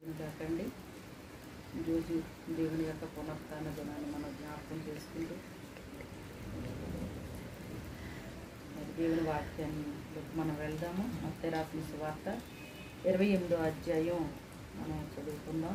కాకండి ఈరోజు దేవుని యొక్క పునరుత్థాన దినాన్ని మనం జ్ఞాపకం చేసుకుంటూ దేవుని వాక్యాన్ని మనం వెళ్దాము. మత్తయి రాసిన సువార్త 28వ అధ్యాయం మనం చదువుకుందాం.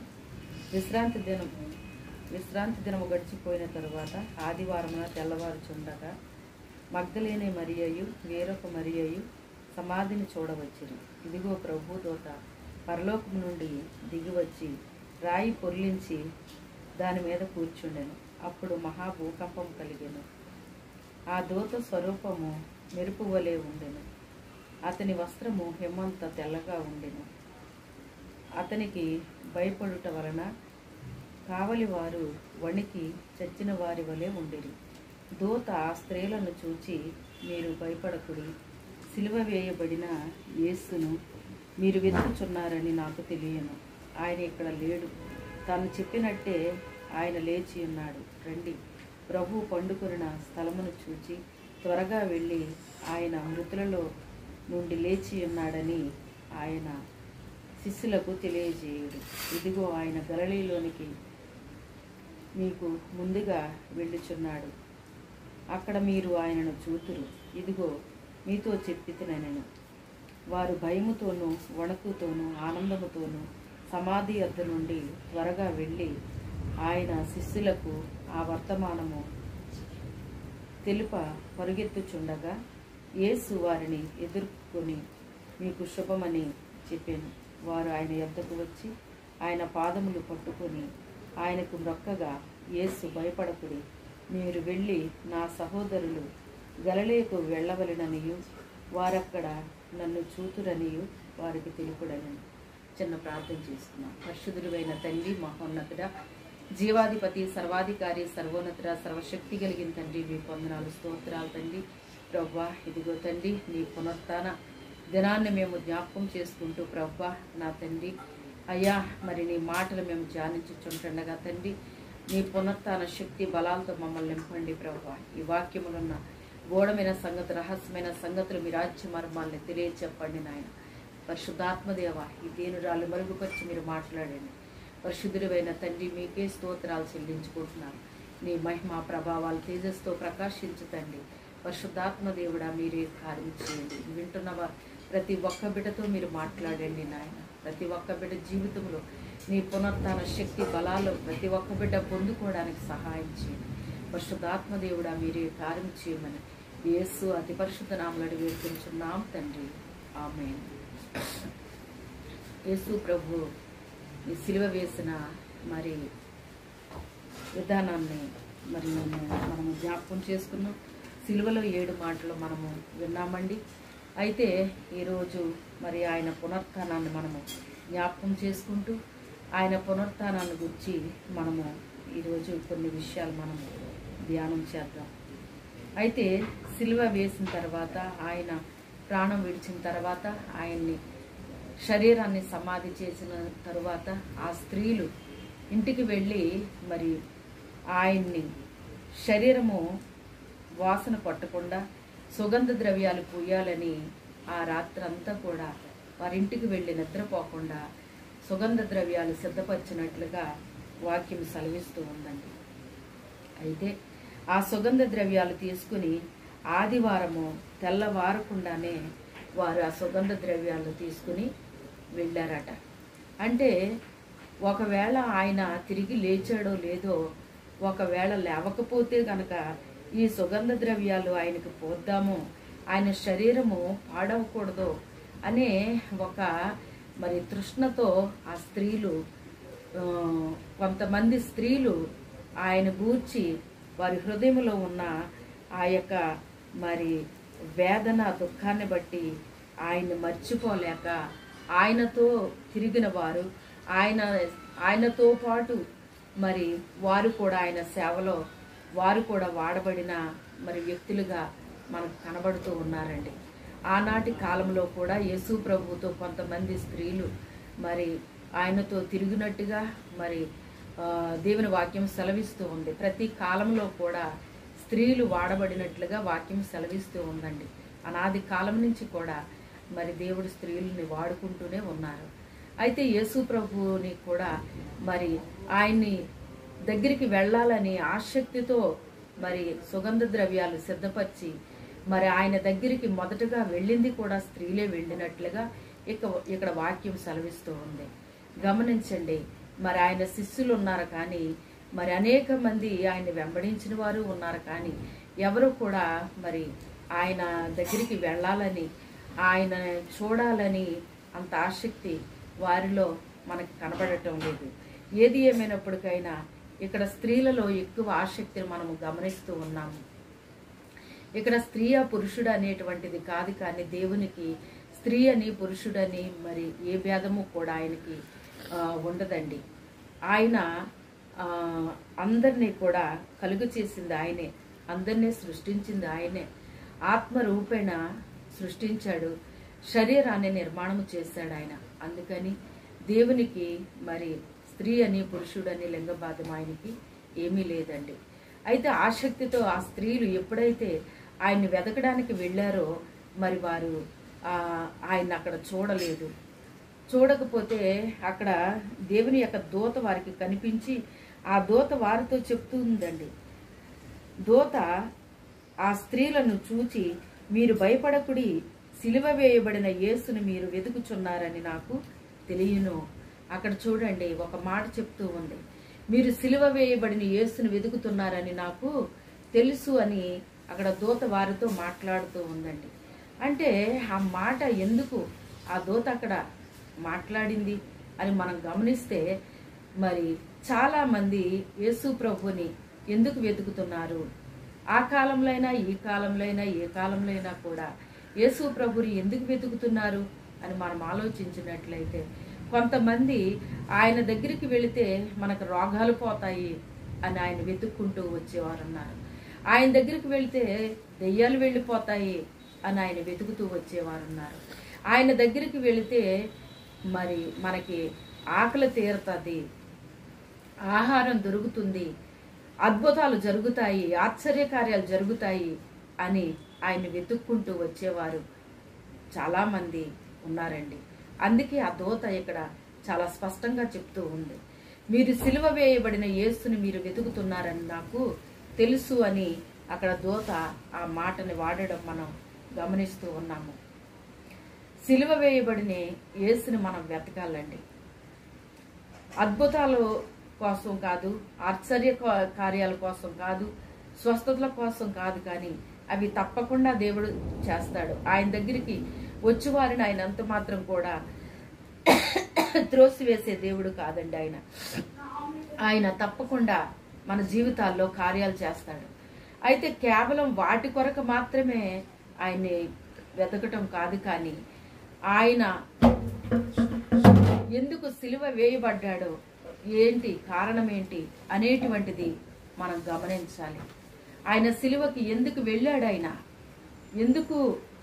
విశ్రాంతి దినము గడిచిపోయిన తరువాత ఆదివారమున తెల్లవారుచుండగా మగ్దలేనే మరియయు వేరొక మరియయు సమాధిని చూడవచ్చిరి. ఇదిగో ప్రభు దూత పరలోకము నుండి దిగివచ్చి రాయి పొర్లించి దాని మీద కూర్చుండెను. అప్పుడు మహాభూకంపం కలిగెను. ఆ దూత స్వరూపము మెరుపు వలె ఉండెను. అతని వస్త్రము హిమంత తెల్లగా ఉండెను. అతనికి భయపడుట వలన కావలి వారు వణికి చచ్చిన వారి వలె ఉండిరి. దూత ఆ స్త్రీలను చూచి, మీరు భయపడకుడి, సిలువ వేయబడిన యేసును మీరు వెతుకుచున్నారని నాకు తెలియను. ఆయన ఇక్కడ లేడు. తాను చెప్పినట్టే ఆయన లేచి ఉన్నాడు. రండి, ప్రభు పండుకొనిన స్థలమును చూచి త్వరగా వెళ్ళి ఆయన మృతులలో నుండి లేచి ఉన్నాడని ఆయన శిష్యులకు తెలియజేయుడు. ఇదిగో ఆయన గలిలయలోనికి మీకు ముందుగా వెళ్ళుచున్నాడు. అక్కడ మీరు ఆయనను చూతురు. ఇదిగో మీతో చెప్పితినెను. వారు భయముతోనూ వణుకుతోనూ ఆనందముతోనూ సమాధి వద్ద నుండి త్వరగా వెళ్ళి ఆయన శిష్యులకు ఆ వర్తమానము తెలుప పరుగెత్తుచుండగా యేసు వారిని ఎదుర్కొని మీకు శుభమని చెప్పాను. వారు ఆయన యొద్దకు వచ్చి ఆయన పాదములు పట్టుకొని ఆయనకు మ్రొక్కగా, యేసు భయపడకుడి, మీరు వెళ్ళి నా సహోదరులు గలిలయకు వెళ్ళవలెననియు వారక్కడ నన్ను చూతురనియు వారికి తెలుపుడని. చిన్న ప్రార్థన చేసుకున్నాం. పరిశుద్ధుడైన తండ్రి, మహోన్నతుడ, జీవాధిపతి, సర్వాధికారి, సర్వోన్నతుడ, సర్వశక్తి కలిగిన తండ్రి, మీ వందనాలు, స్తోత్రాలు తండ్రి. ప్రవ్వా, ఇదిగో తండ్రి, నీ పునరుత్థాన దినాన్ని మేము జ్ఞాపకం చేసుకుంటూ ప్రవ్వా నా తండ్రి అయ్యా, మరి నీ మాటలు మేము ధ్యానించుచుంటుండగా తండ్రి, నీ పునరుత్థాన శక్తి బలాలతో మమ్మల్ని నింపండి ప్రవ్వా. ఈ వాక్యములున్న గూఢమైన సంగతి, రహస్యమైన సంగతులు మీ రాజ్య మర్మాల్ని తెలియచెప్పండి నాయన. పరిశుద్ధాత్మదేవ, ఈ దేనురాలు మరుగుపరిచి మీరు మాట్లాడండి. పరిశుద్ధుడైన తండ్రి, మీకే స్తోత్రాలు చెల్లించుకుంటున్నాను. నీ మహిమ ప్రభావాలు తేజస్తో ప్రకాశించుతండి. పరిశుద్ధాత్మదేవుడా, మీరే కార్యం చేయండి. వింటున్న ప్రతి ఒక్క బిడ్డతో మీరు మాట్లాడండి నాయన. ప్రతి ఒక్క బిడ్డ జీవితంలో నీ పునరుత్థాన శక్తి బలాలు ప్రతి ఒక్క బిడ్డ పొందుకోవడానికి సహాయం చేయండి. పరిశుద్ధాత్మదేవుడా, మీరే కార్యం చేయమని యేసు అతి పరిశుద్ధ నామములో వేడుకుంటున్నాం తండ్రి, ఆమేన్. యేసు ప్రభు ఈ సిలువ వేసిన మరి విధానాన్ని మరి మనము జ్ఞాపకం చేసుకున్నాం. సిలువలో 7 మాటలు మనము విన్నామండి. అయితే ఈరోజు మరి ఆయన పునరుత్థానాన్ని మనము జ్ఞాపకం చేసుకుంటూ ఆయన పునరుత్థానాన్ని గురించి మనము ఈరోజు కొన్ని విషయాలు మనము ధ్యానం చేద్దాం. అయితే సిలువ వేసిన తర్వాత, ఆయన ప్రాణం విడిచిన తర్వాత, ఆయన్ని శరీరాన్ని సమాధి చేసిన తరువాత ఆ స్త్రీలు ఇంటికి వెళ్ళి మరి ఆయన్ని శరీరము వాసన పట్టకుండా సుగంధ ద్రవ్యాలు పూయాలని ఆ రాత్రంతా కూడా వారింటికి వెళ్ళి నిద్రపోకుండా సుగంధ ద్రవ్యాలు సిద్ధపరిచినట్లుగా వాక్యం సెలవిస్తూ ఉందండి. అయితే ఆ సుగంధ ద్రవ్యాలు తీసుకుని ఆదివారము తెల్లవారకుండానే వారు ఆ సుగంధ ద్రవ్యాలు తీసుకుని వెళ్ళారట. అంటే ఒకవేళ ఆయన తిరిగి లేచాడో లేదో, ఒకవేళ లేవకపోతే గనక ఈ సుగంధ ద్రవ్యాలు ఆయనకు పోద్దాము, ఆయన శరీరము పాడవకూడదు అనే ఒక మరి తృష్ణతో ఆ స్త్రీలు, కొంతమంది స్త్రీలు ఆయన గూర్చి వారి హృదయంలో ఉన్న ఆ యొక్క మరి వేదన, దుఃఖాన్ని బట్టి ఆయన్ని మర్చిపోలేక ఆయనతో తిరిగిన వారు, ఆయనతో పాటు మరి వారు కూడా ఆయన సేవలో వారు కూడా వాడబడిన మరి వ్యక్తులుగా మనకు కనబడుతూ ఉన్నారండి. ఆనాటి కాలంలో కూడా యేసు ప్రభువుతో కొంతమంది స్త్రీలు మరి ఆయనతో తిరిగినట్టుగా మరి దేవుని వాక్యం సెలవిస్తూ ఉంది. ప్రతి కాలంలో కూడా స్త్రీలు వాడబడినట్లుగా వాక్యం సెలవిస్తూ ఉందండి. అనాది కాలం నుంచి కూడా మరి దేవుడు స్త్రీలని వాడుకుంటూనే ఉన్నారు. అయితే యేసు ప్రభువుని కూడా మరి ఆయన్ని దగ్గరికి వెళ్ళాలని ఆసక్తితో మరి సుగంధ ద్రవ్యాలు సిద్ధపరిచి మరి ఆయన దగ్గరికి మొదటగా వెళ్ళింది కూడా స్త్రీలే వెళ్ళినట్లుగా ఇక్కడ వాక్యం సెలవిస్తూ ఉంది. గమనించండి, మరి ఆయన శిష్యులు ఉన్నారు కానీ మరి అనేక మంది ఆయన వెంబడించిన వారు ఉన్నారు కానీ ఎవరు కూడా మరి ఆయన దగ్గరికి వెళ్ళాలని ఆయన చూడాలని అంత ఆసక్తి వారిలో మనకు కనబడటం లేదు. ఏది ఏమైనప్పటికైనా ఇక్కడ స్త్రీలలో ఎక్కువ ఆసక్తిని మనము గమనిస్తూ ఉన్నాము. ఇక్కడ స్త్రీ పురుషుడు అనేటువంటిది కాదు, కానీ దేవునికి స్త్రీ అని పురుషుడని మరి ఏ భేదము కూడా ఆయనకి ఉండదండి. ఆయన అందరినీ కూడా కలుగు చేసింది ఆయనే, అందరినీ సృష్టించింది ఆయనే, ఆత్మరూపేణ సృష్టించాడు, శరీరాన్ని నిర్మాణం చేశాడు ఆయన. అందుకని దేవునికి మరి స్త్రీ అని పురుషుడని లింగభేదం ఆయనకి ఏమీ లేదండి. అయితే ఆసక్తితో ఆ స్త్రీలు ఎప్పుడైతే ఆయన్ని వెతకడానికి వెళ్ళారో మరి వారు ఆయన అక్కడ చూడలేదు. చూడకపోతే అక్కడ దేవుని యొక్క దూత వారికి కనిపించి ఆ దూత వారితో చెప్తుందండి. దూత ఆ స్త్రీలను చూచి, మీరు భయపడకుడి, సిలువ వేయబడిన యేసుని మీరు వెతుకుచున్నారని నాకు తెలియను. అక్కడ చూడండి, ఒక మాట చెప్తూ ఉంది, మీరు సిలువ వేయబడిన యేసుని వెతుకుతున్నారని నాకు తెలుసు అని అక్కడ దూత వారితో మాట్లాడుతూ ఉందండి. అంటే ఆ మాట ఎందుకు ఆ దూత అక్కడ మాట్లాడింది అని మనం గమనిస్తే మరి చాలామంది యేసు ప్రభుని ఎందుకు వెతుకుతున్నారు? ఆ కాలంలో అయినా ఈ కాలంలో అయినా ఏ కాలంలో అయినా కూడా యేసు ప్రభుని ఎందుకు వెతుకుతున్నారు అని మనం ఆలోచించినట్లయితే కొంతమంది ఆయన దగ్గరికి వెళితే మనకు రోగాలు పోతాయి అని ఆయన వెతుక్కుంటూ వచ్చేవారు ఉన్నారు. ఆయన దగ్గరికి వెళితే దెయ్యాలు వెళ్ళిపోతాయి అని ఆయన వెతుకుతూ వచ్చేవారు ఉన్నారు. ఆయన దగ్గరికి వెళితే మరి మనకి ఆకలి తీరుతుంది, ఆహారం దొరుకుతుంది, అద్భుతాలు జరుగుతాయి, ఆశ్చర్యకార్యాలు జరుగుతాయి అని ఆయన వెతుక్కుంటూ వచ్చేవారు చాలామంది ఉన్నారండి. అందుకే ఆ దూత ఇక్కడ చాలా స్పష్టంగా చెప్తూ ఉంది, మీరు సిలువ వేయబడిన యేసుని మీరు వెతుకుతున్నారని నాకు తెలుసు అని అక్కడ దూత ఆ మాటని వాడడం మనం గమనిస్తూ ఉన్నాము. సిలువ వేయబడిన యేసుని మనం వెతకాలండి. అద్భుతాల కోసం కాదు, ఆశ్చర్య కార్యాల కోసం కాదు, స్వస్థతల కోసం కాదు, కానీ అవి తప్పకుండా దేవుడు చేస్తాడు. ఆయన దగ్గరికి వచ్చేవారిని ఆయన అంత మాత్రం కూడా త్రోసివేసే దేవుడు కాదండి. ఆయన తప్పకుండా మన జీవితాల్లో కార్యాలు చేస్తాడు. అయితే కేవలం వాటి కొరకు మాత్రమే ఆయన్ని వెతకటం కాదు, కానీ ఆయన ఎందుకు సిలువ వేయబడ్డాడో, ఏంటి కారణం ఏంటి అనేటువంటిది మనం గమనించాలి. ఆయన సిలువకి ఎందుకు వెళ్ళాడు, ఆయన ఎందుకు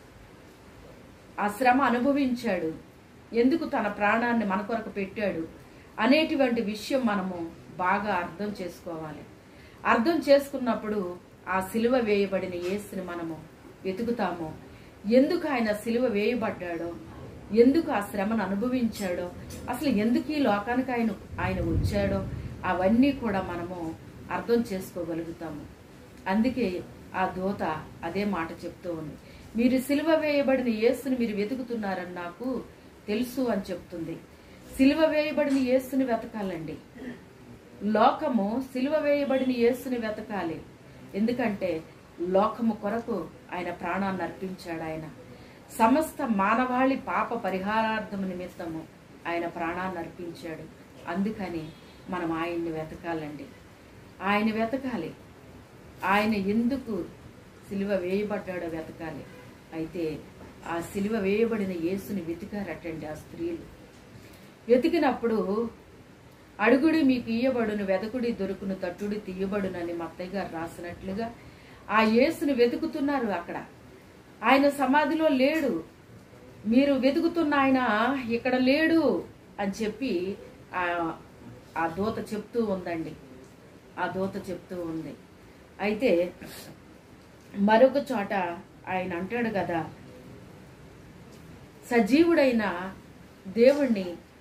ఆ శ్రమ అనుభవించాడు, ఎందుకు తన ప్రాణాన్ని మన కొరకు పెట్టాడు అనేటువంటి విషయం మనము బాగా అర్థం చేసుకోవాలి. అర్థం చేసుకున్నప్పుడు ఆ సిలువ వేయబడిన యేసుని మనము వెతుకుతాము. ఎందుకు ఆయన సిలువ వేయబడ్డాడో, ఎందుకు ఆ శ్రమను అనుభవించాడో, అసలు ఎందుకు ఈ లోకానికి ఆయన వచ్చాడో అవన్నీ కూడా మనము అర్థం చేసుకోగలుగుతాము. అందుకే ఆ దూత అదే మాట చెప్తూ ఉంది, మీరు సిలువ వేయబడిన యేసుని మీరు వెతుకుతున్నారని నాకు తెలుసు అని చెప్తుంది. సిలువ వేయబడిన యేసుని వెతకాలండి. లోకము సిలువ వేయబడిన యేసుని వెతకాలి. ఎందుకంటే లోకము కొరకు ఆయన ప్రాణాన్ని అర్పించాడు. ఆయన సమస్త మానవాళి పాప పరిహారార్థము నిమిత్తము ఆయన ప్రాణాన్ని అర్పించాడు. అందుకని మనం ఆయన్ని వెతకాలండి. ఆయన వెతకాలి. ఆయన ఎందుకు సిలువ వేయబడ్డాడో వెతకాలి. అయితే ఆ సిలువ వేయబడిన యేసుని వెతికారటండి ఆ స్త్రీలు. వెతికినప్పుడు అడుగుడి మీకు ఇయ్యబడును, వెతకుడి దొరుకును, తట్టుడి తీయబడునని మత్తయ్య గారు రాసినట్లుగా ఆ యేసుని వెతుకుతున్నారు. అక్కడ ఆయన సమాధిలో లేడు, మీరు వెతుకుతున్న ఆయన ఇక్కడ లేడు అని చెప్పి ఆ దూత చెప్తూ ఉందండి. ఆ దూత చెప్తూ ఉంది. అయితే మరొక చోట ఆయన అంటాడు కదా, సజీవుడైన దేవుణ్ణి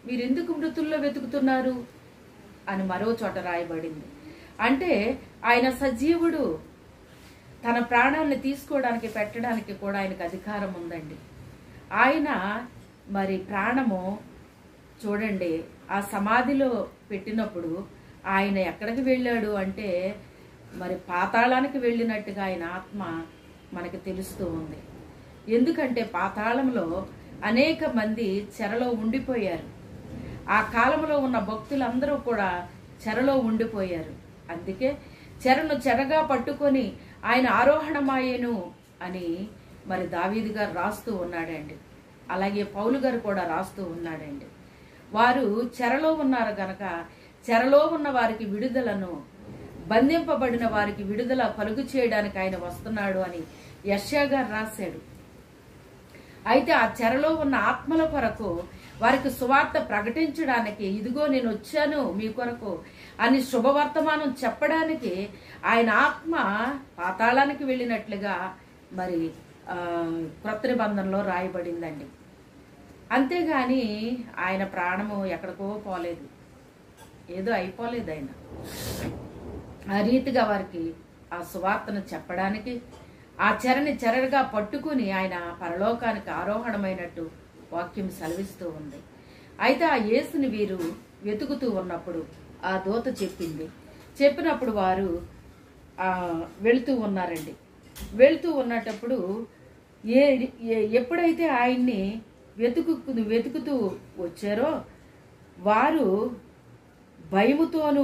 మీరు ఎందుకు మృతుల్లో వెతుకుతున్నారు అని మరో చోట రాయబడింది. అంటే ఆయన సజీవుడు, తన ప్రాణాన్ని తీసుకోవడానికి పెట్టడానికి కూడా ఆయనకు అధికారం ఉందండి. ఆయన మరి ప్రాణము చూడండి, ఆ సమాధిలో పెట్టినప్పుడు ఆయన ఎక్కడికి వెళ్ళాడు అంటే మరి పాతాళానికి వెళ్ళినట్టుగా ఆయన ఆత్మ మనకి తెలుస్తూ ఉంది. ఎందుకంటే పాతాళంలో అనేక మంది చెరలో ఉండిపోయారు. ఆ కాలంలో ఉన్న భక్తులందరూ కూడా చెరలో ఉండిపోయారు. అందుకే చెరను చెరగా పట్టుకొని ఆయన ఆరోహణమాయేను అని మరి దావీదు గారు రాస్తూ ఉన్నాడండి. అలాగే పౌలు గారు కూడా రాస్తూ ఉన్నాడండి. వారు చెరలో ఉన్నారు గనక చెరలో ఉన్న వారికి విడుదలను, బంధింపబడిన వారికి విడుదల కలుగు చేయడానికి ఆయన వస్తున్నాడు అని యెషయా గారు రాశాడు. అయితే ఆ చెరలో ఉన్న ఆత్మల కొరకు వారికి సువార్త ప్రకటించడానికి, ఇదిగో నేను వచ్చాను మీ కొరకు అని శుభవర్తమానం చెప్పడానికి ఆయన ఆత్మ పాతాళానికి వెళ్ళినట్లుగా మరి క్రొత్త నిబంధనలో రాయబడిందండి. అంతేగాని ఆయన ప్రాణము ఎక్కడికో పోలేదు, ఏదో అయిపోలేదు. ఆయన ఆ రీతిగా వారికి ఆ సువార్తను చెప్పడానికి ఆ చెరని చెరగా పట్టుకుని ఆయన పరలోకానికి ఆరోహణమైనట్టు వాక్యం సెలవిస్తూ ఉంది. అయితే ఆ యేసుని వీరు వెతుకుతూ ఉన్నప్పుడు ఆ దూత చెప్పినప్పుడు వారు వెళుతూ ఉన్నారండి. వెళుతూ ఉన్నటప్పుడు ఎప్పుడైతే ఆయన్ని వెతుకుతూ వచ్చారో వారు భయముతోనూ,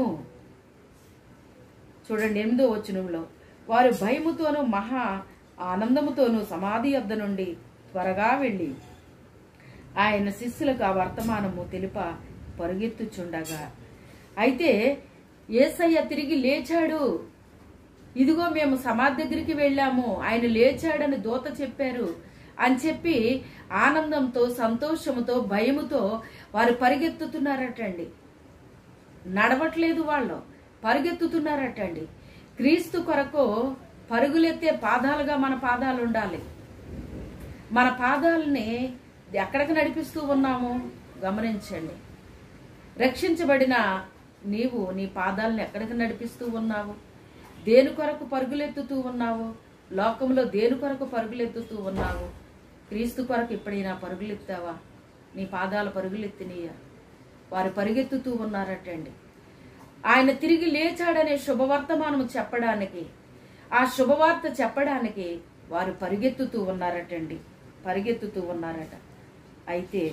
చూడండి 8వ వచనంలో, వారు భయముతోనూ మహా ఆనందముతోనూ సమాధి యొద్ద నుండి త్వరగా వెళ్ళి ఆయన శిష్యులకు ఆ వర్తమానము తెలిప పరుగెత్తుచుండగా, అయితే యేసయ్య తిరిగి లేచాడు, ఇదిగో మేము సమాధి దగ్గరికి వెళ్ళాము, ఆయన లేచాడని దూత చెప్పారు అని చెప్పి ఆనందంతో, సంతోషముతో, భయముతో వారు పరిగెత్తుతున్నారటండి. నడవట్లేదు, వాళ్ళు పరిగెత్తుతున్నారటండి. క్రీస్తు కొరకు పరుగులెత్తే పాదాలుగా మన పాదాలు ఉండాలి. మన పాదాలని ఎక్కడికి నడిపిస్తూ ఉన్నాము గమనించండి. రక్షించబడిన నీవు నీ పాదాలను ఎక్కడికి నడిపిస్తూ ఉన్నావు? దేని కొరకు పరుగులెత్తుతూ ఉన్నావు? లోకంలో దేని కొరకు పరుగులెత్తుతూ ఉన్నావు? క్రీస్తు కొరకు ఎప్పుడైనా పరుగులెత్తావా? నీ పాదాలు పరుగులెత్తినయ్యా? వారు పరిగెత్తుతూ ఉన్నారటండి. ఆయన తిరిగి లేచాడనే శుభవర్తమానం చెప్పడానికి, ఆ శుభవార్త చెప్పడానికి వారు పరిగెత్తుతూ ఉన్నారటండి, పరిగెత్తుతూ ఉన్నారట. అయితే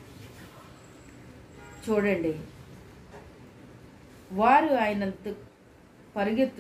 చూడండి, వారు ఆయన పరిగెత్తు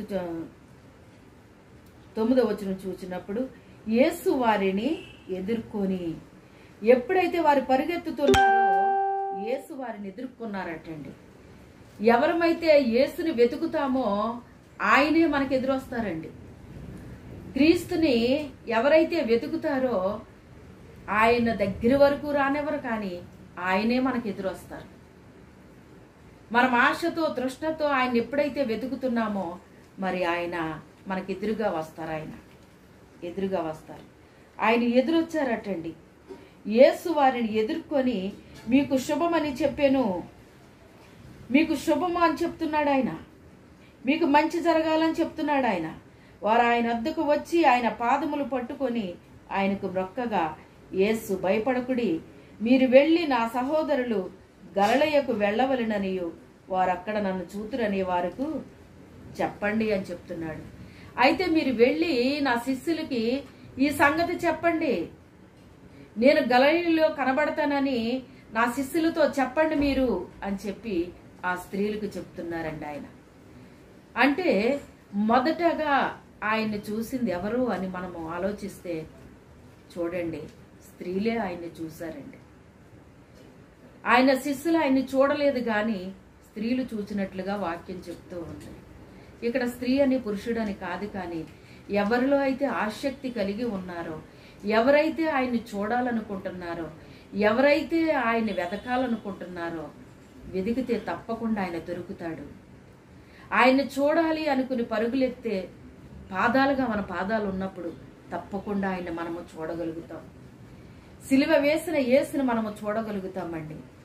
9వ వచనం చూసినప్పుడు యేసు వారిని ఎదుర్కొని, ఎప్పుడైతే వారు పరిగెత్తుతున్నారో యేసు వారిని ఎదుర్కొన్నారటండి. ఎవరమైతే యేసుని వెతుకుతామో ఆయనే మనకు ఎదురొస్తారండి. క్రీస్తుని ఎవరైతే వెతుకుతారో ఆయన దగ్గర వరకు రానివ్వరు, కానీ ఆయనే మనకు ఎదురొస్తారు. మనం ఆశతో, తృష్ణతో ఆయన ఎప్పుడైతే వెతుకుతున్నామో మరి ఆయన మనకు ఎదురుగా వస్తారు. ఆయన ఎదురుగా వస్తారు. ఆయన ఎదురొచ్చారటండి. యేసు వారిని ఎదుర్కొని మీకు శుభమని చెప్పాను, మీకు శుభము అని చెప్తున్నాడు ఆయన, మీకు మంచి జరగాలని చెప్తున్నాడు ఆయన. వారు ఆయన వద్దకు వచ్చి ఆయన పాదములు పట్టుకొని ఆయనకు మొక్కగా, యేసు భయపడకుడి, మీరు వెళ్ళి నా సహోదరులు గలిలయకు వెళ్ళవలెననియు వారు అక్కడ నన్ను చూతురని వారికి చెప్పండి అని చెప్తున్నాడు. అయితే మీరు వెళ్ళి నా శిష్యులకి ఈ సంగతి చెప్పండి, నేను గలిలయలో కనబడతానని నా శిష్యులతో చెప్పండి మీరు అని చెప్పి ఆ స్త్రీలకు చెప్తున్నారండి ఆయన. అంటే మొదటగా ఆయన్ని చూసింది ఎవరు అని మనము ఆలోచిస్తే చూడండి, స్త్రీలే ఆయన్ని చూశారండి. ఆయన శిష్యులు ఆయన్ని చూడలేదు, కానీ స్త్రీలు చూసినట్లుగా వాక్యం చెప్తూ ఉంది. ఇక్కడ స్త్రీ అని పురుషుడు అని కాదు, కానీ ఎవరిలో అయితే ఆసక్తి కలిగి ఉన్నారో, ఎవరైతే ఆయన్ని చూడాలనుకుంటున్నారో, ఎవరైతే ఆయన్ని వెతకాలనుకుంటున్నారో, వెతికితే తప్పకుండా ఆయన దొరుకుతాడు. ఆయన్ని చూడాలి అనుకుని పరుగులెత్తే పాదాలుగా మన పాదాలు ఉన్నప్పుడు తప్పకుండా ఆయన మనము చూడగలుగుతాం. సిలువ వేసిన యేసుని మనము చూడగలుగుతామండి.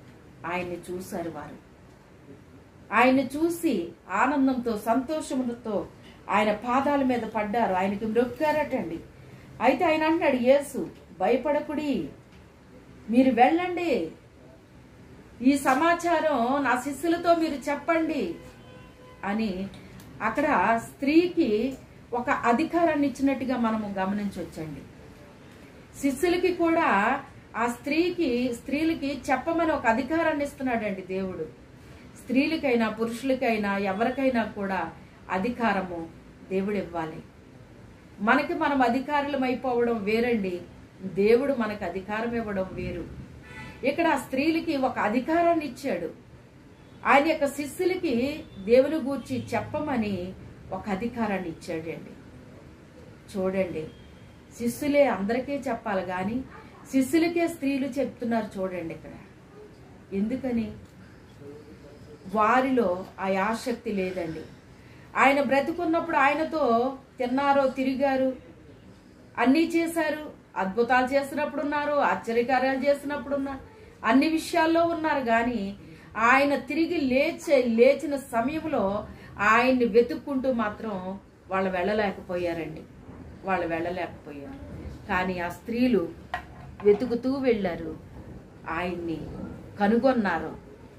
ఆయన్ని చూశారు. వారు ఆయన్ని చూసి ఆనందంతో సంతోషంతో ఆయన పాదాల మీద పడ్డారు, ఆయనకి మ్రొక్కారటండి. అయితే ఆయన అంటున్నాడు, యేసు భయపడకుడి, మీరు వెళ్ళండి, ఈ సమాచారం నా శిష్యులతో మీరు చెప్పండి అని అక్కడ స్త్రీకి ఒక అధికారాన్ని ఇచ్చినట్టుగా మనము గమనించవచ్చండి. శిష్యులకి కూడా ఆ స్త్రీలకి చెప్పమని ఒక అధికారాన్ని ఇస్తున్నాడండి దేవుడు. స్త్రీలకైనా పురుషులకైనా ఎవరికైనా కూడా అధికారము దేవుడు ఇవ్వాలి. మనకి మనం అధికారులం అయిపోవడం వేరండి, దేవుడు మనకు అధికారం ఇవ్వడం వేరు. ఇక్కడ ఆ స్త్రీలకి ఒక అధికారాన్ని ఇచ్చాడు. ఆయన యొక్క శిష్యులకి దేవుని గూర్చి చెప్పమని ఒక అధికారాన్ని ఇచ్చాడండి. చూడండి, శిష్యులే అందరికీ చెప్పాలి కానీ శిష్యులకే స్త్రీలు చెప్తున్నారు. చూడండి ఇక్కడ ఎందుకని? వారిలో ఆ ఆసక్తి లేదండి. ఆయన బ్రతుకున్నప్పుడు ఆయనతో తిన్నారో, తిరిగారు, అన్నీ చేశారు, అద్భుతాలు చేసినప్పుడు ఉన్నారు, ఆశ్చర్యకార్యాలు చేసినప్పుడు ఉన్నారు, అన్ని విషయాల్లో ఉన్నారు. కానీ ఆయన తిరిగి లేచిన సమయంలో ఆయన్ని వెతుక్కుంటూ మాత్రం వాళ్ళు వెళ్ళలేకపోయారండి. కానీ ఆ స్త్రీలు వెతుకుతూ వెళ్ళారు, ఆయన్ని కనుగొన్నారు.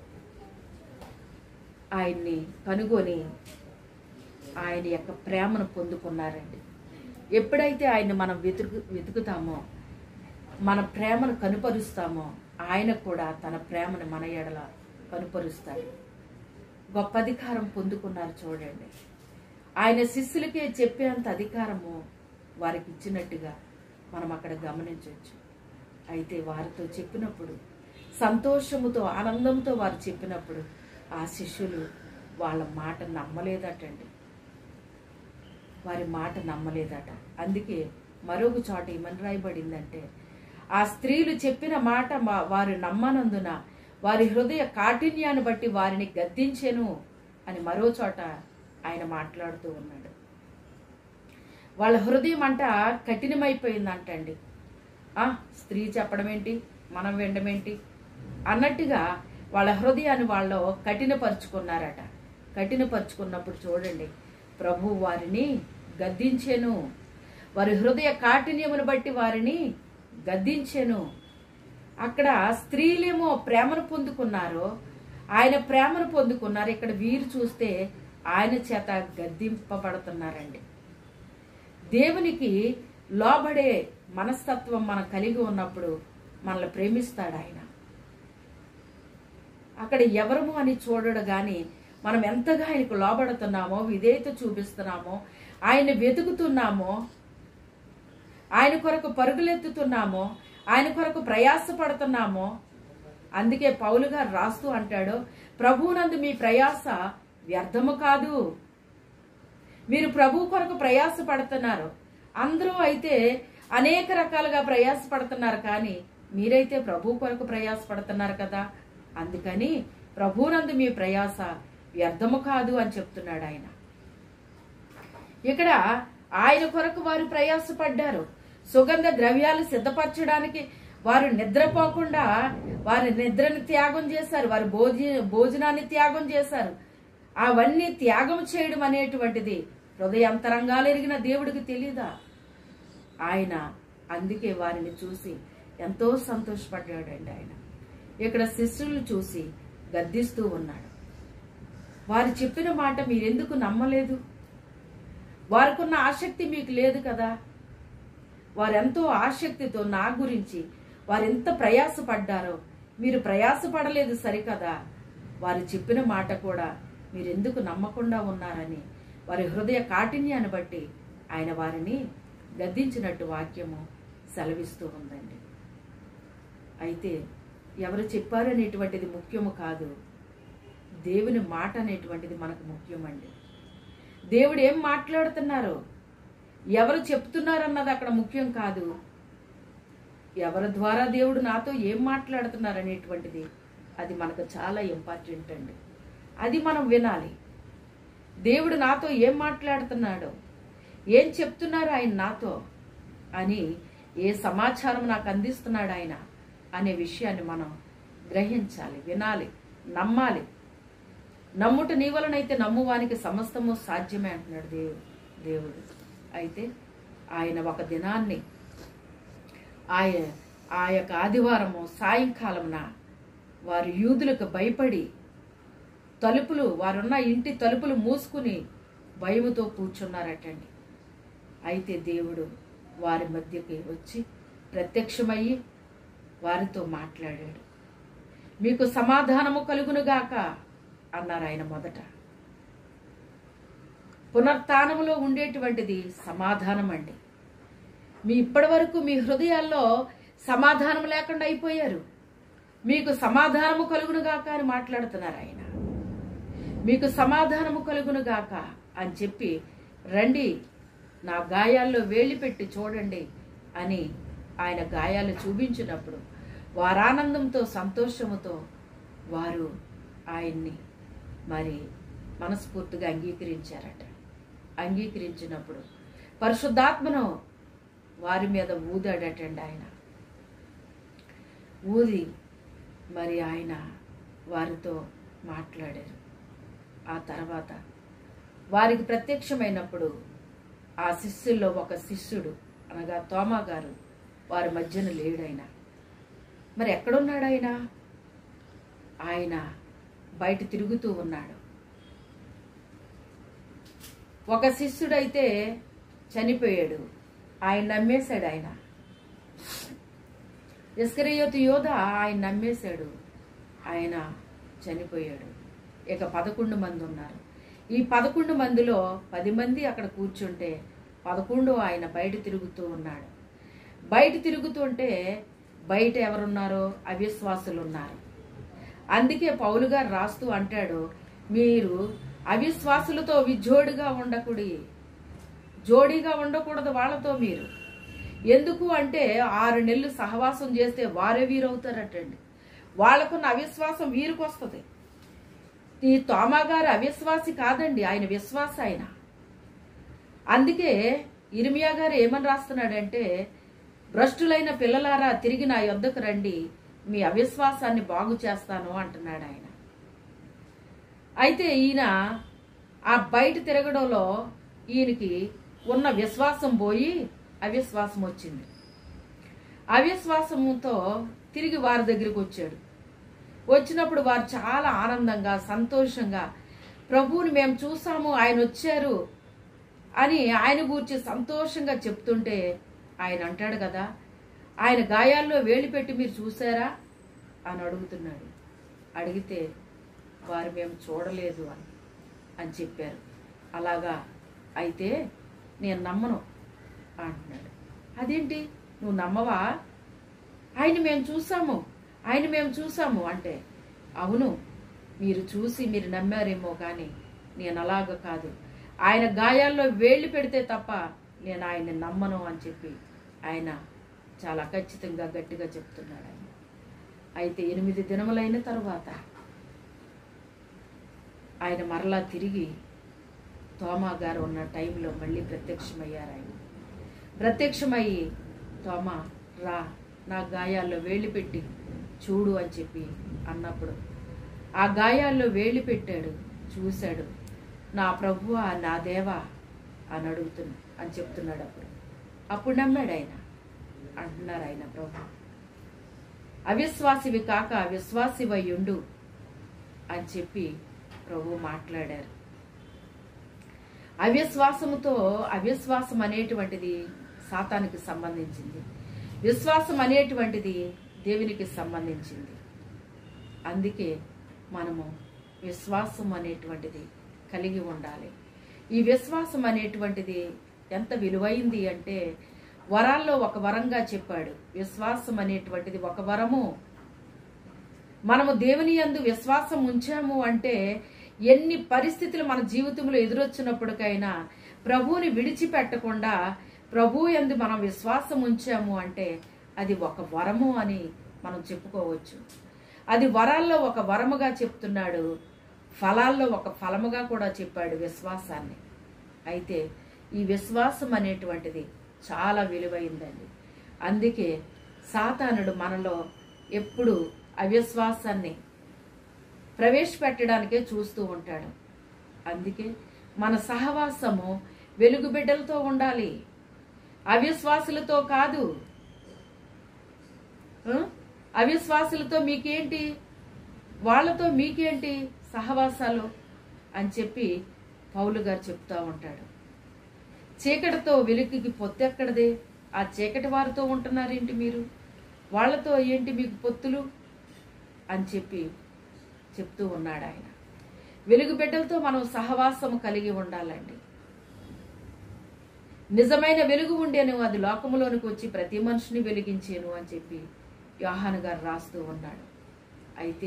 ఆయన్ని కనుగొని ఆయన యొక్క ప్రేమను పొందుకున్నారండి. ఎప్పుడైతే ఆయన్ని మనం వెతుకుతామో, మన ప్రేమను కనుపరుస్తామో, ఆయన కూడా తన ప్రేమను మన ఎడల కనుపరుస్తాడు. గొప్ప అధికారం పొందుకున్నారు. చూడండి, ఆయన శిష్యులకే చెప్పేంత అధికారము వారికి ఇచ్చినట్టుగా మనం అక్కడ గమనించవచ్చు. అయితే వారితో చెప్పినప్పుడు, సంతోషముతో ఆనందంతో వారు చెప్పినప్పుడు ఆ శిష్యులు వాళ్ళ మాట నమ్మలేదటండి. వారి మాట నమ్మలేదట. అందుకే మరొక చోట ఏమని రాయబడిందంటే, ఆ స్త్రీలు చెప్పిన మాట వారు నమ్మనందున వారి హృదయ కాఠిన్యాన్ని బట్టి వారిని గద్దించెను అని మరో చోట ఆయన మాట్లాడుతూ ఉన్నాడు. వాళ్ళ హృదయం అంట కఠినమైపోయిందంటండి. స్త్రీ చెప్పడం ఏంటి, మనం వినడమేంటి అన్నట్టుగా వాళ్ళ హృదయాన్ని వాళ్ళు కఠినపరుచుకున్నారట. కఠినపరుచుకున్నప్పుడు చూడండి, ప్రభు వారిని గద్దించెను. వారి హృదయ కాఠిన్యమును బట్టి వారిని గద్దించెను. అక్కడ స్త్రీలేమో ప్రేమను పొందుకున్నారు, ఆయన ప్రేమను పొందుకున్నారు. ఇక్కడ వీరు చూస్తే ఆయన చేత గద్దింపబడుతున్నారండి. దేవునికి లోబడే మనస్తత్వం మనం కలిగి ఉన్నప్పుడు మనల్ని ప్రేమిస్తాడు ఆయన. అక్కడ ఎవరము అని చూడడు కానీ మనం ఎంతగా ఆయనకు లోబడుతున్నామో, విధేయత చూపిస్తున్నామో, ఆయన్ని వెతుకుతున్నామో, ఆయన కొరకు పరుగులెత్తుతున్నామో, ఆయన కొరకు ప్రయాసపడుతున్నామో. అందుకే పౌలు గారు రాస్తూ అంటాడు, ప్రభువునందు మీ ప్రయాస వ్యర్థము కాదు. మీరు ప్రభు కొరకు ప్రయాసపడుతున్నారు. అందరూ అయితే అనేక రకాలుగా ప్రయాసపడుతున్నారు, కానీ మీరైతే ప్రభు కొరకు ప్రయాసపడుతున్నారు కదా. అందుకని ప్రభువునందు మీ ప్రయాస వ్యర్థము కాదు అని చెప్తున్నాడు ఆయన. ఇక్కడ ఆయన కొరకు వారు ప్రయాసపడ్డారు. సుగంధ ద్రవ్యాలు సిద్ధపరచడానికి వారు నిద్రపోకుండా వారి నిద్రని త్యాగం చేశారు, వారి భోజనాన్ని త్యాగం చేశారు. అవన్నీ త్యాగం చేయడం అనేటువంటిది హృదయాంతరంగాలు ఎరిగిన దేవుడికి తెలీదా? ఆయన అందుకే వారిని చూసి ఎంతో సంతోషపడ్డాడండి ఆయన. ఇక్కడ శిష్యులను చూసి గద్దిస్తూ ఉన్నాడు. వారు చెప్పిన మాట మీరెందుకు నమ్మలేదు? వారికున్న ఆసక్తి మీకు లేదు కదా. వారెంతో ఆసక్తితో నా గురించి వారెంత ప్రయాసపడ్డారో, మీరు ప్రయాసపడలేదు సరికదా. వారు చెప్పిన మాట కూడా మీరెందుకు నమ్మకుండా ఉన్నారని వారి హృదయ కాఠిన్యాన్ని బట్టి ఆయన వారిని గద్దించినట్టు వాక్యము సెలవిస్తూ ఉందండి. అయితే ఎవరు చెప్పారు అనేటువంటిది ముఖ్యము కాదు, దేవుని మాట అనేటువంటిది మనకు ముఖ్యమండి. దేవుడు ఏం మాట్లాడుతున్నారు, ఎవరు చెప్తున్నారన్నది అక్కడ ముఖ్యం కాదు. ఎవరి ద్వారా దేవుడు నాతో ఏం మాట్లాడుతున్నారు అనేటువంటిది అది మనకు చాలా ఇంపార్టెంట్ అండి. అది మనం వినాలి. దేవుడు నాతో ఏం మాట్లాడుతున్నాడో, ఏం చెప్తున్నారు ఆయన నాతో అని, ఏ సమాచారం నాకు అందిస్తున్నాడు ఆయన అనే విషయాన్ని మనం గ్రహించాలి, వినాలి, నమ్మాలి. నమ్ముట నీ వలనైతే నమ్మువానికి సమస్తము సాధ్యమే అంటున్నాడు దేవుడు. అయితే ఆయన ఒక దినాన్ని ఆ యొక్క ఆదివారము సాయంకాలమున వారు యూదులకు భయపడి వారున్న ఇంటి తలుపులు మూసుకుని భయముతో కూర్చున్నారటండి. అయితే దేవుడు వారి మధ్యకి వచ్చి ప్రత్యక్షమయ్యి వారితో మాట్లాడాడు. మీకు సమాధానము కలుగునుగాక అన్నారు ఆయన. మొదట పునరుత్థానములో ఉండేటువంటిది సమాధానం అండి. ఇప్పటి వరకు మీ హృదయాల్లో సమాధానం లేకుండా అయిపోయారు. మీకు సమాధానము కలుగునుగాక అని మాట్లాడుతున్నారు ఆయన. మీకు సమాధానము కలుగునుగాక అని చెప్పి, రండి నా గాయాల్లో వేళ్ళు పెట్టి చూడండి అని ఆయన గాయాలు చూపించినప్పుడు వారు ఆనందంతో సంతోషముతో వారు ఆయన్ని మరి మనస్ఫూర్తిగా అంగీకరించారట. అంగీకరించినప్పుడు పరిశుద్ధాత్మను వారి మీద ఊదాడటండి ఆయన. ఊది మరి ఆయన వారితో మాట్లాడారు. ఆ తర్వాత వారికి ప్రత్యక్షమైనప్పుడు ఆ శిష్యుల్లో ఒక శిష్యుడు అనగా తోమా గారు వారి మధ్యన లేడైనా. మరి ఎక్కడున్నాడు ఆయన? ఆయన బయట తిరుగుతూ ఉన్నాడు. ఒక శిష్యుడైతే చనిపోయాడు, ఆయన నమ్మేశాడు. ఆయన ఇస్కరియోతు యోధ ఆయన నమ్మేశాడు, ఆయన చనిపోయాడు. ఇక 11 మంది ఉన్నారు. ఈ 11 మందిలో 10 మంది అక్కడ కూర్చుంటే 11 ఆయన బయట తిరుగుతూ ఉన్నాడు. బయట తిరుగుతుంటే బయట ఎవరున్నారో అవిశ్వాసులు ఉన్నారు. అందుకే పౌలు గారు రాస్తూ అంటాడు, మీరు అవిశ్వాసులతో విజోడిగా ఉండకూడి, జోడీగా ఉండకూడదు వాళ్ళతో మీరు. ఎందుకు అంటే 6 నెలలు సహవాసం చేస్తే వారే వీరవుతారటండి. వాళ్ళకున్న అవిశ్వాసం వీరికి వస్తుంది. ఈ తోమా గారు అవిశ్వాసి కాదండి, ఆయన విశ్వాస ఆయన. అందుకే ఇర్మియా గారు ఏమని రాస్తున్నాడంటే, భ్రష్టులైన పిల్లలారా తిరిగి నా యొద్దకు రండి, మీ అవిశ్వాసాన్ని బాగు చేస్తాను అంటున్నాడు ఆయన. అయితే ఈయన ఆ బయట తిరగడంలో ఈయనకి ఉన్న విశ్వాసం పోయి అవిశ్వాసం వచ్చింది. అవిశ్వాసంతో తిరిగి వారి దగ్గరికి వచ్చాడు. వచ్చినప్పుడు వారు చాలా ఆనందంగా సంతోషంగా, ప్రభువుని మేము చూసాము, ఆయన వచ్చారు అని ఆయన గూర్చి సంతోషంగా చెప్తుంటే ఆయన అంటాడు కదా, ఆయన గాయాల్లో వేలు పెట్టి మీరు చూసారా అని అడుగుతున్నాడు. అడిగితే వారు మేము చూడలేదు అని చెప్పారు. అలాగా అయితే నేను నమ్మను అంటున్నాడు. అదేంటి నువ్వు నమ్మవా? ఆయన మేము చూసాము అంటే, అవును మీరు చూసి మీరు నమ్మారేమో కానీ నేను అలాగ కాదు, ఆయన గాయాల్లో వేళ్ళు పెడితే తప్ప నేను ఆయన్ని నమ్మను అని చెప్పి ఆయన చాలా ఖచ్చితంగా గట్టిగా చెప్తున్నాడు ఆయన. అయితే 8 దినములైన తరువాత ఆయన మరలా తిరిగి తోమా గారు ఉన్న టైంలో మళ్ళీ ప్రత్యక్షమయ్యారు. ఆయన ప్రత్యక్షమయ్యి, తోమా రా నా గాయాల్లో వేళ్ళు పెట్టి చూడు అని చెప్పి అన్నప్పుడు ఆ గాయాల్లో వేళ్ళు పెట్టాడు, చూశాడు. నా ప్రభువా నా దేవా అని చెప్తున్నాడు. అప్పుడు నమ్మాడు ఆయన. అంటున్నారు ఆయన, ప్రభు అవిశ్వాసివి కాక విశ్వాసివై ఉండు అని చెప్పి ప్రభు మాట్లాడారు. అవిశ్వాసం అనేటువంటిది సాతానికి సంబంధించింది, విశ్వాసం అనేటువంటిది దేవునికి సంబంధించింది. అందుకే మనము విశ్వాసం అనేటువంటిది కలిగి ఉండాలి. ఈ విశ్వాసం అనేటువంటిది ఎంత విలువైంది అంటే, వరాల్లో ఒక వరంగా చెప్పాడు. విశ్వాసం అనేటువంటిది ఒక వరము. మనము దేవుని యందు విశ్వాసం ఉంచాము అంటే, ఎన్ని పరిస్థితులు మన జీవితంలో ఎదురొచ్చినప్పటికైనా ప్రభువుని విడిచిపెట్టకుండా ప్రభువు యందు మనం విశ్వాసం ఉంచాము అంటే అది ఒక వరము అని మనం చెప్పుకోవచ్చు. అది వరాల్లో ఒక వరముగా చెప్తున్నాడు, ఫలాల్లో ఒక ఫలముగా కూడా చెప్పాడు విశ్వాసాన్ని. అయితే ఈ విశ్వాసం అనేటువంటిది చాలా విలువైందండి. అందుకే సాతానుడు మనలో ఎప్పుడు అవిశ్వాసాన్ని ప్రవేశపెట్టడానికే చూస్తూ ఉంటాడు. అందుకే మన సహవాసము వెలుగు బిడ్డలతో ఉండాలి, అవిశ్వాసులతో కాదు. అవిశ్వాసులతో మీకేంటి, వాళ్ళతో మీకేంటి సహవాసాలు అని చెప్పి పౌలు గారు చెప్తా ఉంటాడు. చీకటితో వెలుగుకి పొత్తెక్కడదే, ఆ చీకటి వారితో ఉంటున్నారేంటి మీరు, వాళ్ళతో ఏంటి మీకు పొత్తులు అని చెప్పి చెప్తూ ఉన్నాడు ఆయన. వెలుగు బిడ్డలతో మనం సహవాసము కలిగి ఉండాలండి. నిజమైన వెలుగు ఉండేను, అది లోకములోనికి వచ్చి ప్రతి మనిషిని వెలిగించేను అని చెప్పి యోహాను గారు రాస్తూ ఉన్నాడు. అయితే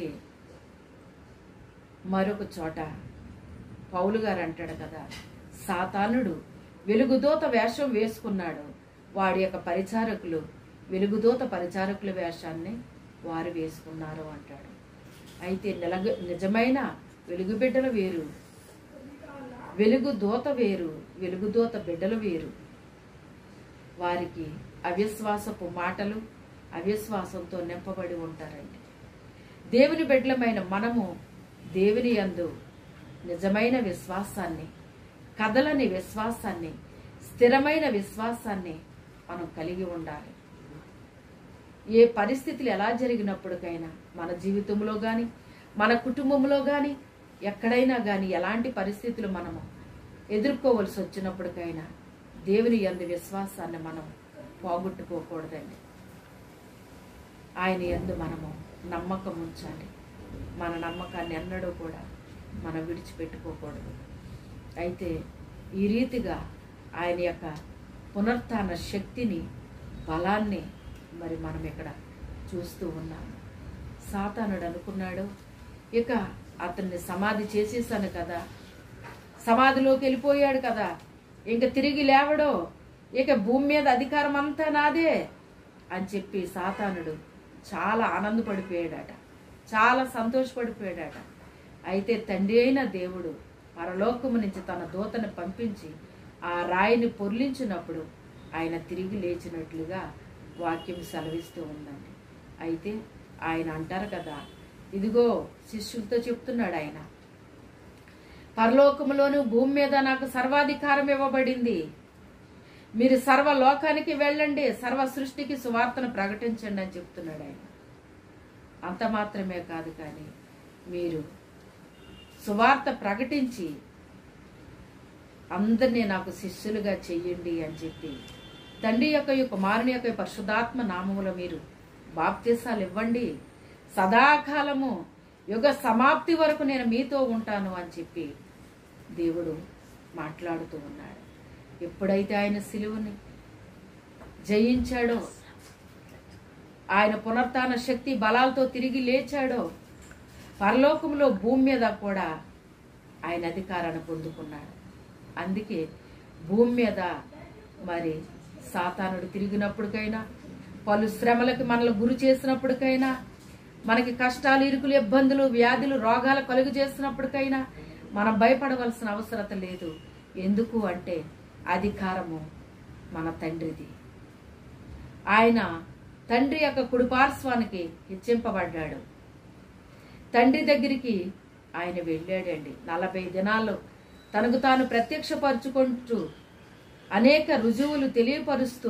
మరొక చోట పౌలు గారు అంటాడు కదా, సాతానుడు వెలుగుదూత వేషం వేసుకున్నాడు, వాడి యొక్క పరిచారకులు వెలుగుదూత పరిచారకుల వేషాన్ని వారు వేసుకున్నారు అంటాడు. అయితే నిజమైన వెలుగు బిడ్డలు వేరు, వెలుగుదూత వేరు, వెలుగుదూత బిడ్డలు వేరు. వారికి అవిశ్వాసపు మాటలు, అవిశ్వాసంతో నింపబడి ఉంటారండి. దేవుని బిడ్డలమైన మనము దేవుని యందు నిజమైన విశ్వాసాన్ని, కదలని విశ్వాసాన్ని, స్థిరమైన విశ్వాసాన్ని మనం కలిగి ఉండాలి. ఏ పరిస్థితులు ఎలా జరిగినప్పటికైనా, మన జీవితంలో కానీ మన కుటుంబంలో కానీ ఎక్కడైనా కానీ ఎలాంటి పరిస్థితులు మనము ఎదుర్కోవలసి వచ్చినప్పటికైనా దేవుని యందు విశ్వాసాన్ని మనం పోగొట్టుకోకూడదండి. ఆయన యందు మనము నమ్మకం ఉంచాలి. మన నమ్మకాన్ని ఎన్నడూ కూడా మనం విడిచిపెట్టుకోకూడదు. అయితే ఈ రీతిగా ఆయన యొక్క పునరుత్థాన శక్తిని, బలాన్ని మరి మనం ఇక్కడ చూస్తూ ఉన్నాము. సాతానుడు అనుకున్నాడు, ఇక అతన్ని సమాధి చేసేసాను కదా, సమాధిలోకి వెళ్ళిపోయాడు కదా, ఇంక తిరిగి లేవడో, ఇక భూమి మీద అధికారం అంతా నాదే అని చెప్పి సాతానుడు చాలా ఆనందపడిపోయాడట, చాలా సంతోషపడిపోయాడట. అయితే తండ్రి అయిన దేవుడు పరలోకము నుంచి తన దూతను పంపించి ఆ రాయిని పొర్లించినప్పుడు ఆయన తిరిగి లేచినట్లుగా వాక్యం సెలవిస్తూ ఉందండి. అయితే ఆయన అంటారు కదా, ఇదిగో శిష్యులతో చెప్తున్నాడు ఆయన, పరలోకములోను భూమి మీద నాకు సర్వాధికారం ఇవ్వబడింది, మీరు సర్వ లోకానికి వెళ్ళండి, సర్వ సృష్టికి సువార్తను ప్రకటించండి అని చెప్తున్నాడు ఆయన. అంత మాత్రమే కాదు, కానీ మీరు సువార్త ప్రకటించి అందరినీ నాకు శిష్యులుగా చెయ్యండి అని చెప్పి తండ్రి యొక్క కుమారుని యొక్క పరిశుద్ధాత్మ నామములో మీరు బాప్తిసాలు ఇవ్వండి, సదాకాలము యుగ సమాప్తి వరకు నేను మీతో ఉంటాను అని చెప్పి దేవుడు మాట్లాడుతూ ఉన్నాడు. ఎప్పుడైతే ఆయన సిలువని జయించాడో, ఆయన పునరుత్థాన శక్తి బలాలతో తిరిగి లేచాడో, పరలోకంలో భూమి మీద కూడా ఆయన అధికారాన్ని పొందుకున్నాడు. అందుకే భూమి మీద మరి సాతానుడు తిరిగినప్పటికైనా, పలు శ్రమలకు మనల్ని గురి చేసినప్పటికైనా, మనకి కష్టాలు, ఇరుకులు, ఇబ్బందులు, వ్యాధులు, రోగాలు కలుగు చేసినప్పటికైనా మనం భయపడవలసిన అవసరత లేదు. ఎందుకు అంటే అధికారము మన తండ్రిది. ఆయన తండ్రి యొక్క కుడిపార్శ్వానికి హెచ్చింపబడ్డాడు. తండ్రి దగ్గరికి ఆయన వెళ్ళాడండి. 40 దినాల్లో తనకు తాను ప్రత్యక్షపరుచుకుంటూ అనేక రుజువులు తెలియపరుస్తూ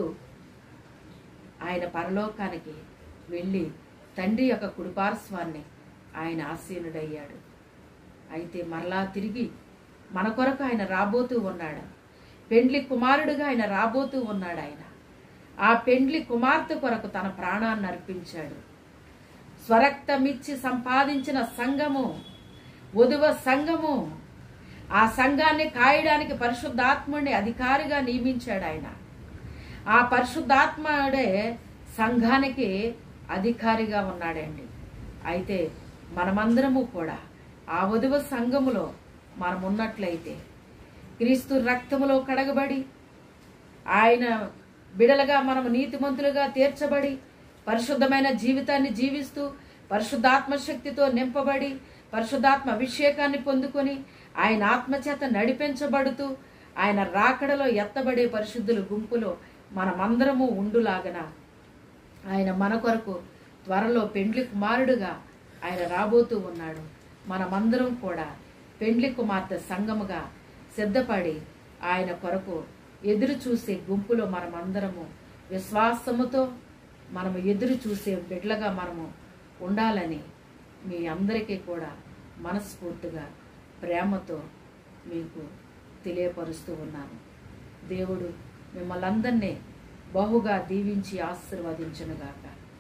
ఆయన పరలోకానికి వెళ్ళి తండ్రి యొక్క కుడిపార్శ్వాన్ని ఆయన ఆసీనుడయ్యాడు. అయితే మరలా తిరిగి మన కొరకు ఆయన రాబోతూ ఉన్నాడు. పెండ్లి కుమారుడుగా ఆయన రాబోతూ ఉన్నాడు. ఆయన ఆ పెండ్లి కుమార్తె కొరకు తన ప్రాణాన్ని అర్పించాడు. స్వరక్తమిచ్చి సంపాదించిన సంఘము, వధువ సంఘము, ఆ సంఘాన్ని కాయడానికి పరిశుద్ధాత్ముడిని అధికారిగా నియమించాడు ఆయన. ఆ పరిశుద్ధాత్ముడే సంఘానికి అధికారిగా ఉన్నాడండి. అయితే మనమందరము కూడా ఆ వధువ సంఘములో మనం ఉన్నట్లయితే, క్రీస్తు రక్తములో కడగబడి ఆయన బిడలుగా మనము నీతిమంతులుగా తీర్చబడి పరిశుద్ధమైన జీవితాన్ని జీవిస్తూ పరిశుద్ధాత్మ శక్తితో నింపబడి పరిశుద్ధాత్మ అభిషేకాన్ని పొందుకొని ఆయన ఆత్మచేత నడిపించబడుతూ ఆయన రాకడలో ఎత్తబడే పరిశుద్ధుల గుంపులో మనమందరము ఉండులాగన ఆయన మన కొరకు త్వరలో పెండ్లి కుమారుడుగా ఆయన రాబోతూ ఉన్నాడు. మనమందరం కూడా పెండ్లి కుమార్తె సంఘముగా సిద్ధపడి ఆయన కొరకు ఎదురు చూసే గుంపులో మనమందరము విశ్వాసముతో మనము ఎదురు చూసే బిడ్డలుగా మనము ఉండాలని మీ అందరికీ కూడా మనస్ఫూర్తిగా ప్రేమతో మీకు తెలియపరుస్తూ ఉన్నాను. దేవుడు మిమ్మల్ని అందరినీ బహుగా దీవించి ఆశీర్వదించునుగాక.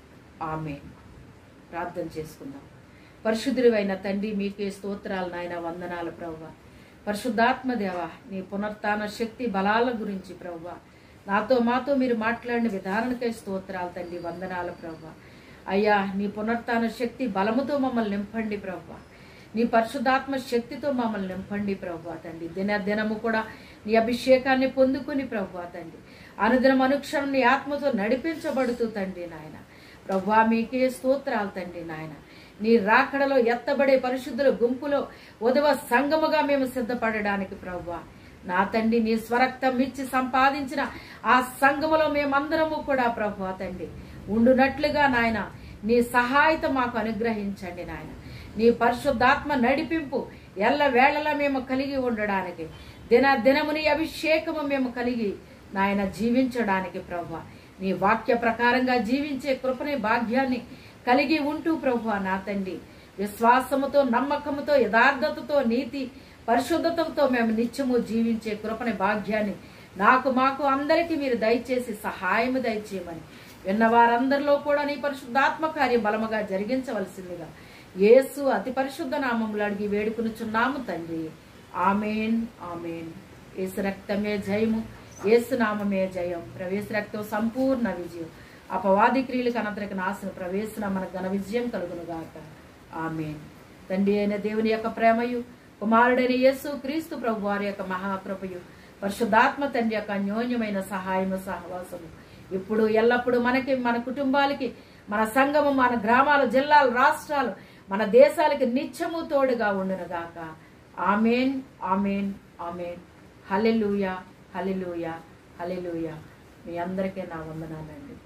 ఆమేన్. ప్రార్థన చేసుకుందాం. పరిశుద్ధుడైన తండ్రి, మీకే స్తోత్రాలు నాయన, వందనాలు ప్రభువా. పరిశుద్ధాత్మ దేవ, నీ పునరుత్థాన శక్తి బలాల గురించి ప్రభువా నాతో మాతో మీరు మాట్లాడిన విధానానికై స్తోత్రాలు తండ్రి, వందనాలు ప్రభువా. అయ్యా, నీ పునరుత్థాన శక్తి బలముతో మమ్మల్ని నింపండి ప్రభువా. నీ పరిశుద్ధాత్మ శక్తితో మమ్మల్ని నింపండి ప్రభువా తండ్రి. దినము కూడా నీ అభిషేకాన్ని పొందుకుని ప్రభువా తండ్రి, అనుదినం అనుక్షణం నీ ఆత్మతో నడిపించబడుతూ తండ్రి నాయన ప్రభువా, మీకే స్తోత్రాలు తండ్రి నాయన. నీ రాకడలో ఎత్తబడే పరిశుద్ధుల గుంపులో ఉదవ సంఘముగా మేము సిద్ధపడడానికి ప్రభువా నా తండ్రి, నీ స్వరక్తం ఇచ్చి సంపాదించిన ఆ సంఘములో మేమందరము కూడా ప్రభువా తండ్రి ఉండునట్లుగా నాయన నీ సహాయత మాకు అనుగ్రహించండి నాయన. నీ పరిశుద్ధాత్మ నడిపింపు ఎల్ల వేళలా మేము కలిగి ఉండడానికి, దినము నీ అభిషేకము మేము కలిగి నాయన జీవించడానికి ప్రభువా, నీ వాక్య ప్రకారంగా జీవించే కృపని భాగ్యాన్ని కలిగి ఉంటూ ప్రభువా నా తండ్రి విశ్వాసముతో, నమ్మకముతో, యథార్థతతో, నీతి పరిశుద్ధతతో మేము నిత్యము జీవించే కృపని భాగ్యాన్ని మాకు అందరికీ మీరు దయచేసి సహాయము దయచేయమని, విన్నవారందరిలో కూడా నీ పరిశుద్ధాత్మ కార్యం బలముగా జరిగించవలసిందిగా యేసు అతి పరిశుద్ధ నామములో అడిగి వేడుకునుచున్నాము తండ్రి. ఆమేన్, ఆమేన్. యేసు రక్తమే జయము, యేసు నామమే జయం. ప్రవేశ రక్తం సంపూర్ణ విజయం. అపవాది క్రియలకు అనంతరికి నాశనం ప్రవేశన మనకు ఘన విజయం కలుగునుగాక. ఆమేన్. తండ్రి అయిన దేవుని యొక్క ప్రేమయు, కుమారుడైన యేసు క్రీస్తు ప్రభు వారి యొక్క మహాకృపయు, పరిశుద్ధాత్మ తండ్రి యొక్క అన్యోన్యమైన సహాయము సహవాసము ఇప్పుడు ఎల్లప్పుడూ మనకి, మన కుటుంబాలకి, మన సంఘము, మన గ్రామాలు, జిల్లాలు, రాష్ట్రాలు, మన దేశాలకి నిత్యము తోడుగా ఉండునుగాక. ఆమేన్, ఆమేన్, ఆమేన్. హల్లెలూయా, హల్లెలూయా, హల్లెలూయా. మీ అందరికీ నా వందనాలండి.